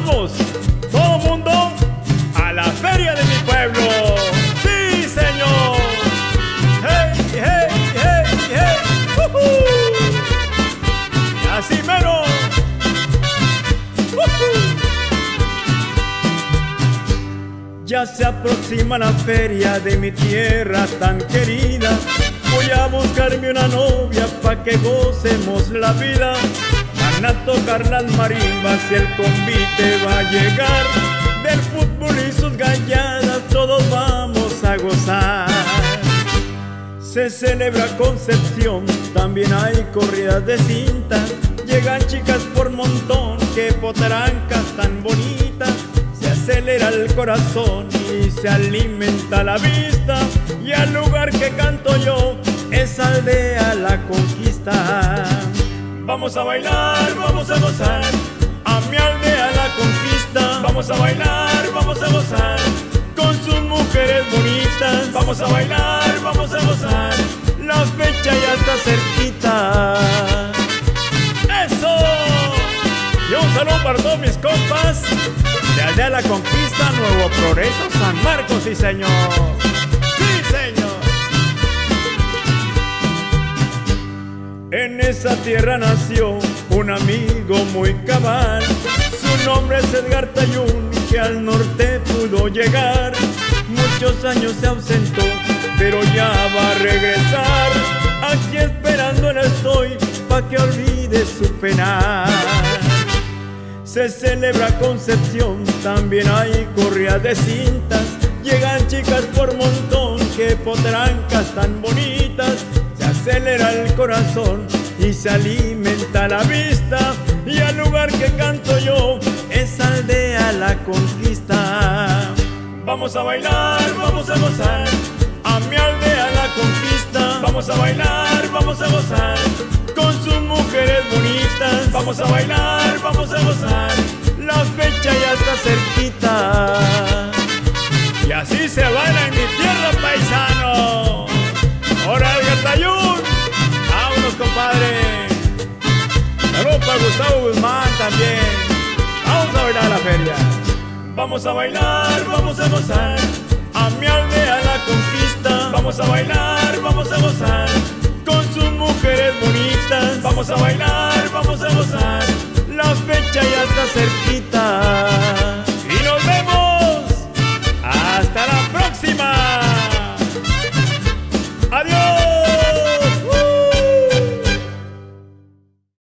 vamos, todo mundo a la feria de mi pueblo. ¡Sí, señor! ¡Hey, hey, hey, hey! Y así mero. Ya se aproxima la feria de mi tierra tan querida. Voy a buscarme una novia pa' que gocemos la vida. Van a tocar las marimbas y el convite va a llegar. Del fútbol y sus galladas todos vamos a gozar. Se celebra Concepción, también hay corridas de cinta. Llegan chicas por montón, que potarancas tan bonitas. Se acelera el corazón y se alimenta la vista. Y al lugar que canto yo es Aldea La Conquista. Vamos a bailar, vamos a gozar, a mi aldea La Conquista. Vamos a bailar, vamos a gozar, con sus mujeres bonitas. Vamos a bailar, vamos a gozar, la fecha ya está cerquita. ¡Eso! Y un saludo para todos mis compas de Aldea La Conquista, Nuevo Progreso, San Marcos, sí señor. ¡Sí señor! En esa tierra nació un amigo muy cabal. Su nombre es Edgar Tayún, que al norte pudo llegar. Muchos años se ausentó, pero ya va a regresar. Aquí esperándole estoy, pa' que olvide su penar. Se celebra Concepción, también hay corridas de cintas. Llegan chicas por montón, que potrancas tan bonitas. Se acelera el corazón y se alimenta la vista. Y al lugar que canto yo es Aldea La Conquista. Vamos a bailar, vamos a gozar, a mi Aldea La Conquista. Vamos a bailar, vamos a gozar, con sus mujeres bonitas. Vamos a bailar, vamos a gozar, la fecha ya está cerquita. Y así se baila en mi tierra, paisano. ¡Ahora el Gatayún! ¡Vámonos, compadre! Saludos para Gustavo Guzmán también. Vamos a bailar a la feria. Vamos a bailar, vamos a gozar, a mi Aldea La Conquista. Vamos a bailar, vamos a gozar, con sus mujeres bonitas. Vamos a bailar, vamos a gozar, la fecha ya está cerquita.